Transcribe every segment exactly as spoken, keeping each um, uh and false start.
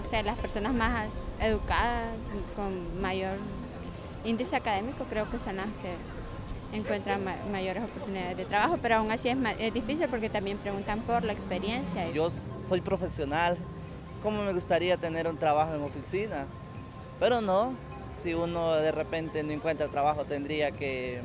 no sé, las personas más educadas, con mayor índice académico, creo que son las que encuentran ma mayores oportunidades de trabajo, pero aún así es, es difícil porque también preguntan por la experiencia. Yo soy profesional, ¿cómo me gustaría tener un trabajo en oficina? Pero no, si uno de repente no encuentra trabajo, tendría que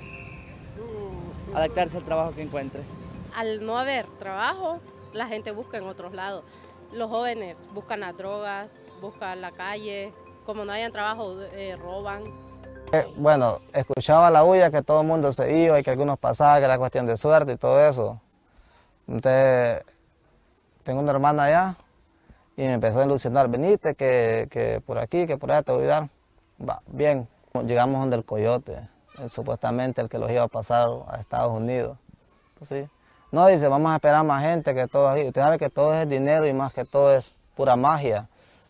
adaptarse al trabajo que encuentre. Al no haber trabajo, la gente busca en otros lados. Los jóvenes buscan las drogas, buscan la calle, como no hayan trabajo, eh, roban. Bueno, escuchaba la bulla que todo el mundo se iba y que algunos pasaban, que era cuestión de suerte y todo eso. Entonces, tengo una hermana allá y me empezó a ilusionar, venite, que, que por aquí, que por allá te voy a ayudar. Va, bien, llegamos donde el Coyote, el, supuestamente el que los iba a pasar a Estados Unidos. Pues, ¿sí? No, dice, vamos a esperar más gente, que todo aquí. Usted sabe que todo es dinero y más que todo es pura magia.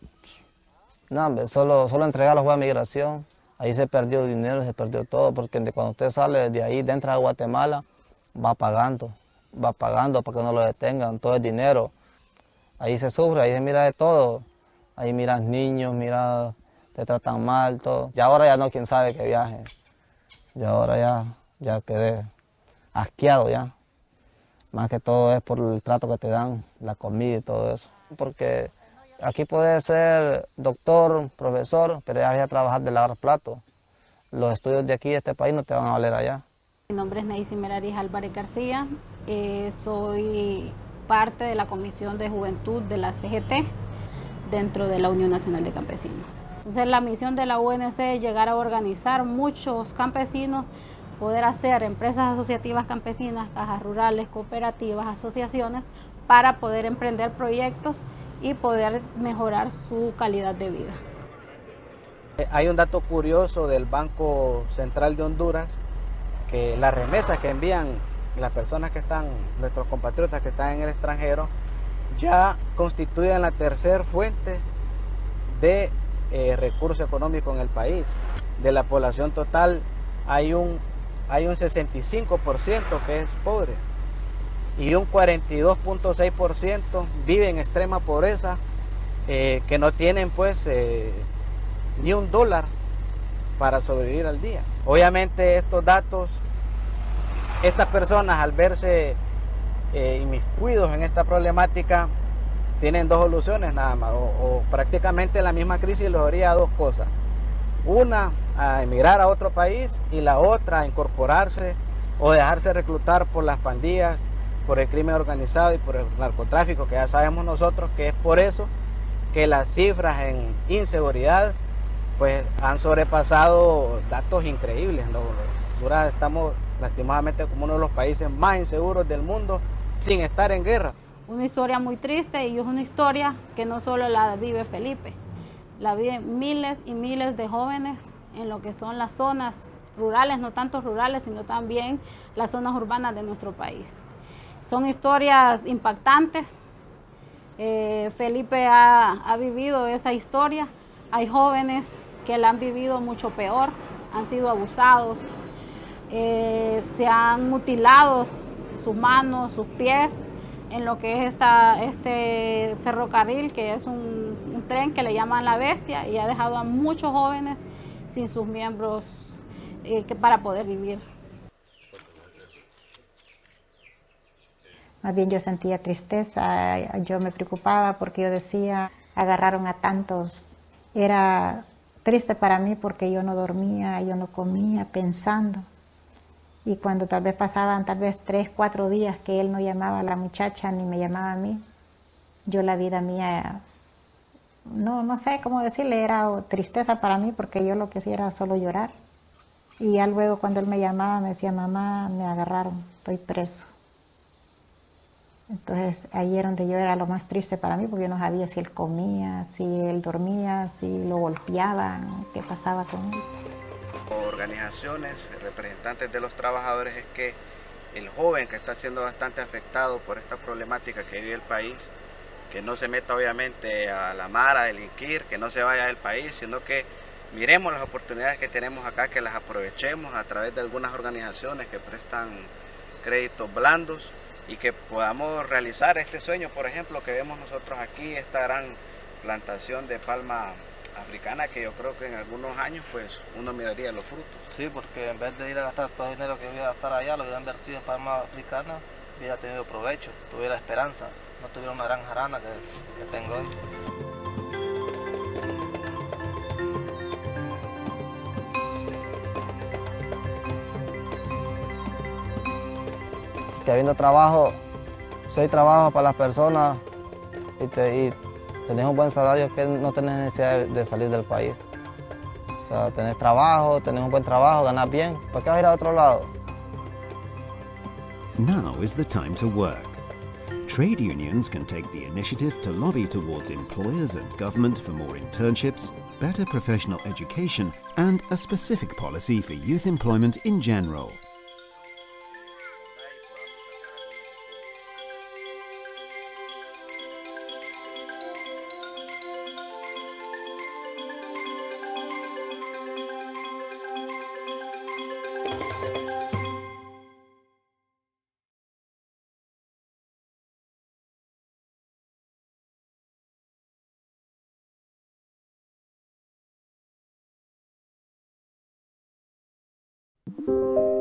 No, hombre, solo, solo entregar los juegos de migración. Ahí se perdió dinero, se perdió todo, porque cuando usted sale de ahí, dentro de Guatemala, va pagando, va pagando para que no lo detengan, todo es dinero. Ahí se sufre, ahí se mira de todo. Ahí miran niños, mira, te tratan mal, todo. Y ahora ya no, quién sabe que viaje. Y ahora ya, ya quedé asqueado ya. Más que todo es por el trato que te dan, la comida y todo eso. Porque aquí puedes ser doctor, profesor, pero ya vas a trabajar de lavar platos. Los estudios de aquí, de este país, no te van a valer allá. Mi nombre es Neisy Meraris Álvarez García. Eh, soy parte de la Comisión de Juventud de la C G T dentro de la Unión Nacional de Campesinos. Entonces, la misión de la U N C es llegar a organizar muchos campesinos, poder hacer empresas asociativas campesinas, cajas rurales, cooperativas, asociaciones, para poder emprender proyectos y poder mejorar su calidad de vida. Hay un dato curioso del Banco Central de Honduras, que las remesas que envían las personas que están, nuestros compatriotas que están en el extranjero, ya constituyen la tercera fuente de eh, recurso económico en el país. De la población total hay un, hay un sesenta y cinco por ciento que es pobre y un cuarenta y dos punto seis por ciento vive en extrema pobreza, eh, que no tienen pues eh, ni un dólar para sobrevivir al día. Obviamente estos datos, estas personas al verse eh, inmiscuidos en esta problemática, tienen dos soluciones nada más, o, o prácticamente la misma crisis los haría a dos cosas. Una, a emigrar a otro país, y la otra, a incorporarse o dejarse reclutar por las pandillas, por el crimen organizado y por el narcotráfico, que ya sabemos nosotros que es por eso que las cifras en inseguridad pues han sobrepasado datos increíbles. Honduras estamos lastimosamente como uno de los países más inseguros del mundo sin estar en guerra. Una historia muy triste, y es una historia que no solo la vive Felipe, la viven miles y miles de jóvenes en lo que son las zonas rurales, no tanto rurales, sino también las zonas urbanas de nuestro país. Son historias impactantes. Eh, Felipe ha, ha vivido esa historia. Hay jóvenes que la han vivido mucho peor, han sido abusados, eh, se han mutilado sus manos, sus pies, en lo que es esta, este ferrocarril, que es un, un tren que le llaman La Bestia, y ha dejado a muchos jóvenes sin sus miembros eh, que para poder vivir. Más bien yo sentía tristeza, yo me preocupaba porque yo decía, agarraron a tantos. Era triste para mí porque yo no dormía, yo no comía, pensando. Y cuando tal vez pasaban tal vez tres, cuatro días que él no llamaba a la muchacha ni me llamaba a mí, yo la vida mía, no, no sé cómo decirle, era tristeza para mí porque yo lo que hacía era solo llorar. Y ya luego cuando él me llamaba me decía, mamá, me agarraron, estoy preso. Entonces ahí era donde yo era lo más triste para mí, porque yo no sabía si él comía, si él dormía, si lo golpeaban, qué pasaba con él. Organizaciones, representantes de los trabajadores, es que el joven que está siendo bastante afectado por esta problemática que vive el país, que no se meta obviamente a la mar, a delinquir, que no se vaya del país, sino que miremos las oportunidades que tenemos acá, que las aprovechemos a través de algunas organizaciones que prestan créditos blandos, y que podamos realizar este sueño, por ejemplo, que vemos nosotros aquí, esta gran plantación de palma africana, que yo creo que en algunos años pues uno miraría los frutos. Sí, porque en vez de ir a gastar todo el dinero que voy a gastar allá, lo hubiera invertido en palma africana, hubiera tenido provecho, tuviera esperanza, no tuviera una gran jarana que, que tengo hoy. Que habiendo trabajo, si hay trabajo para las personas y, te, y tenés un buen salario, que no tenés necesidad de salir del país. O sea, tenés trabajo, tenés un buen trabajo, ganás bien, ¿para qué vas a ir a otro lado? Now is the time to work. Trade unions can take the initiative to lobby towards employers and government for more internships, better professional education, and a specific policy for youth employment in general. Thank you.